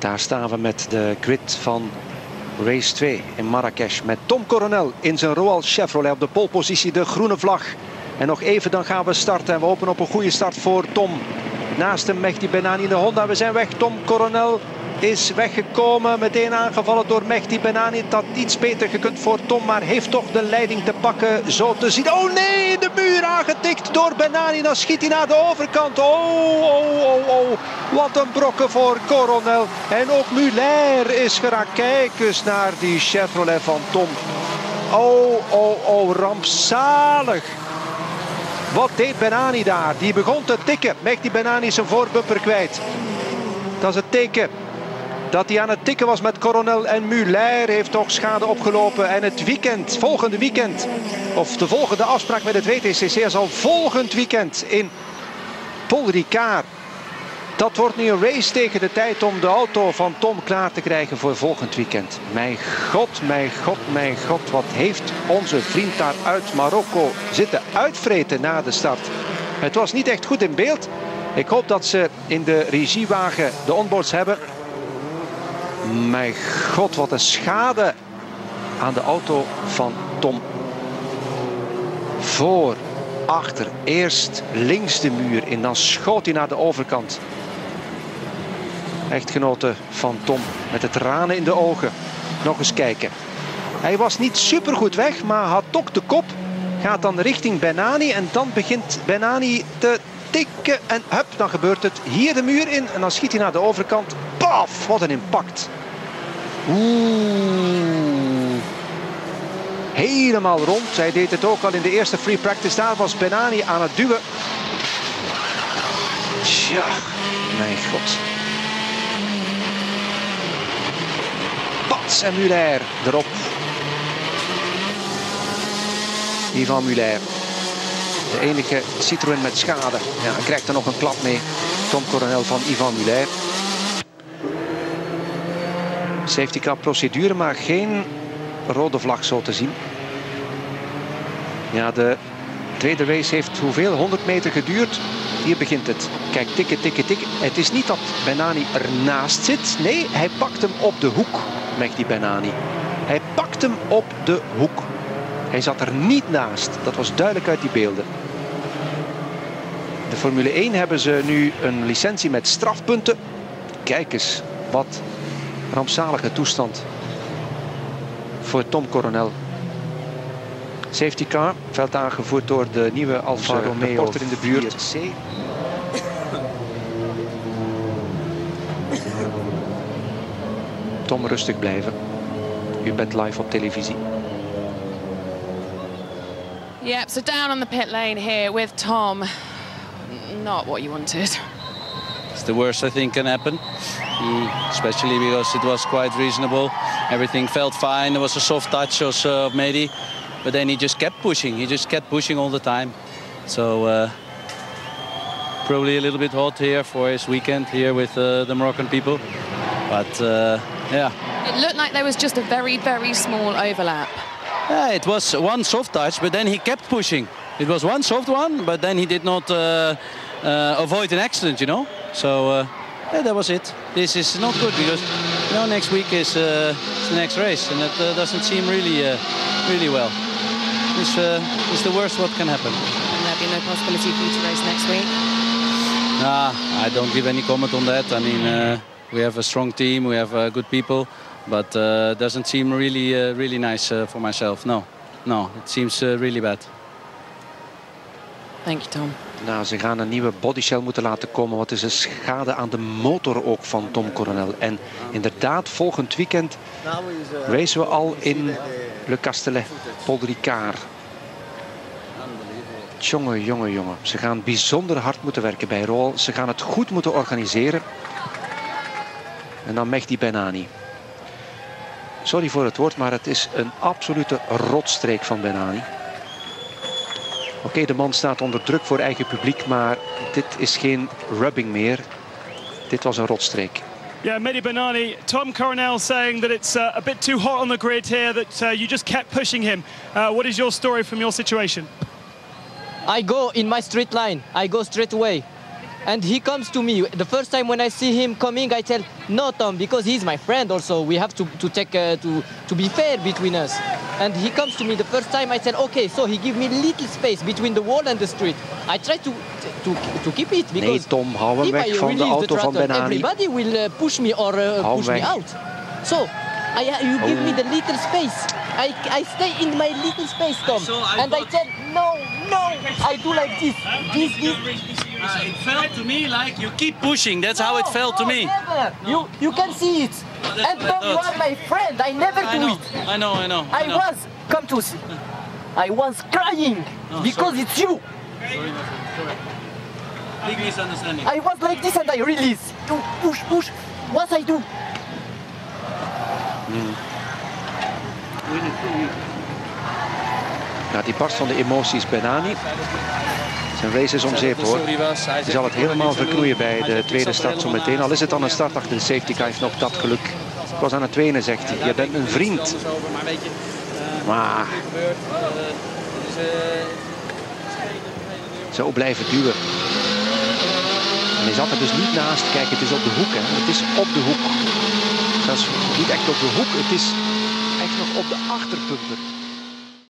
Daar staan we met de grid van race 2 in Marrakesh. Met Tom Coronel in zijn Royal Chevrolet op de polepositie, de groene vlag. En nog even, dan gaan we starten. En we hopen op een goede start voor Tom. Naast hem Mehdi Benani in de Honda. We zijn weg. Tom Coronel is weggekomen. Meteen aangevallen door Mehdi Benani. Het had iets beter gekund voor Tom, maar heeft toch de leiding te pakken. Zo te zien. Oh nee, de muur aangetikt door Benani. Dan schiet hij naar de overkant. Oh. Wat een brokken voor Coronel. En ook Muller is geraakt. Kijk eens naar die Chevrolet van Tom. Oh, rampzalig. Wat deed Benani daar? Die begon te tikken. Mehdi Benani is zijn voorbumper kwijt. Dat is het teken dat hij aan het tikken was met Coronel. En Muller heeft toch schade opgelopen. En het weekend, volgende weekend, of de volgende afspraak met het WTCC zal volgend weekend in Paul Ricard. Dat wordt nu een race tegen de tijd om de auto van Tom klaar te krijgen voor volgend weekend. Mijn god, wat heeft onze vriend daar uit Marokko zitten uitvreten na de start. Het was niet echt goed in beeld. Ik hoop dat ze in de regiewagen de onboards hebben. Mijn god, wat een schade aan de auto van Tom. Voor, achter, eerst links de muur in, dan schoot hij naar de overkant. Echtgenote van Tom met de tranen in de ogen. Nog eens kijken. Hij was niet super goed weg, maar had toch de kop. Gaat dan richting Benani en dan begint Benani te tikken. En hup, dan gebeurt het. Hier de muur in en dan schiet hij naar de overkant. Paf, wat een impact. Helemaal rond. Hij deed het ook al in de eerste free practice. Daar was Benani aan het duwen. Tja, mijn god. Pats en Muller erop. Ivan Muller. De enige Citroën met schade. Ja, hij krijgt er nog een klap mee. Tom Coronel van Ivan Muller. Safety car procedure, maar geen rode vlag zo te zien. Ja, de tweede race heeft hoeveel? 100 meter geduurd. Hier begint het. Kijk, tikken. Het is niet dat Benani ernaast zit. Nee, hij pakt hem op de hoek, Mehdi Benani. Hij pakt hem op de hoek. Hij zat er niet naast. Dat was duidelijk uit die beelden. De Formule 1 hebben ze nu een licentie met strafpunten. Kijk eens, wat rampzalige toestand voor Tom Coronel. Safety car, veld aangevoerd door de nieuwe Alfa Romeo reporter in de buurt. 4C. Tom, rustig blijven. U bent live op televisie. Yep, so down on the pit lane here with Tom. Not what you wanted. It's the worst I think can happen, especially because it was quite reasonable. Everything felt fine. There was a soft touch also of Mehdi, but then he just kept pushing. He just kept pushing all the time. So probably a little bit hot here for his weekend here with the Moroccan people. But yeah. It looked like there was just a very, very small overlap. Yeah, it was one soft touch, but then he kept pushing. It was one soft one, but then he did not avoid an accident, you know. So yeah, that was it. This is not good because you know next week is the next race, and that doesn't seem really well. This is the worst what can happen. And there'll be no possibility for you to race next week? I don't give any comment on that. I mean, we have a strong team, we have good people, but it doesn't seem really nice for myself. No, it seems really bad. Thank you, Tom. Nou, ze gaan een nieuwe bodyshell moeten laten komen. Wat is een schade aan de motor ook van Tom Coronel. En inderdaad, volgend weekend racen we al in Le Castellet, Paul Ricard. Jongen. Ze gaan bijzonder hard moeten werken bij Royal. Ze gaan het goed moeten organiseren. En dan Mehdi Benani. Sorry voor het woord, maar het is een absolute rotstreek van Benani. Oké, de man staat onder druk voor eigen publiek, maar dit is geen rubbing meer. Dit was een rotstreek. Yeah, Mehdi Benani, Tom Coronel saying that it's a bit too hot on the grid here, that you just kept pushing him. What is your story from your situation? I go in my straight line. I go straight away. And he comes to me. The first time when I see him coming, I tell, no, Tom, because he's my friend also. We have to be fair between us. And he comes to me the first time, I said, okay, so he give me little space between the wall and the street. I try to keep it, because Nee, Tom, hou hem if weg I van de release auto the van throttle, Benani. everybody will push me or push me weg. out. So, you give me the little space. I stay in my little space, Tom. And I tell, no, I do like this. It felt to me like you keep pushing. That's how it felt to me. Never. You can see it. And Tom, you are my friend. I never do it. I know. Come to see. I was crying because it's you. Big misunderstanding. I was like this and I release. You push. What I do? Ja, die barst van de emoties, Benani. Zijn race is om zeep, hoor. Hij zal het helemaal verknoeien bij de tweede start zo meteen. Al is het dan een start achter een safety car, hij heeft nog dat geluk. Ik was aan het wenen, zegt hij. Je bent een vriend. Maar... Zo blijven duwen. En hij zat er dus niet naast. Kijk, het is op de hoek, hè. Het is op de hoek. Zelfs niet echt op de hoek, het is echt nog op de achterbumper.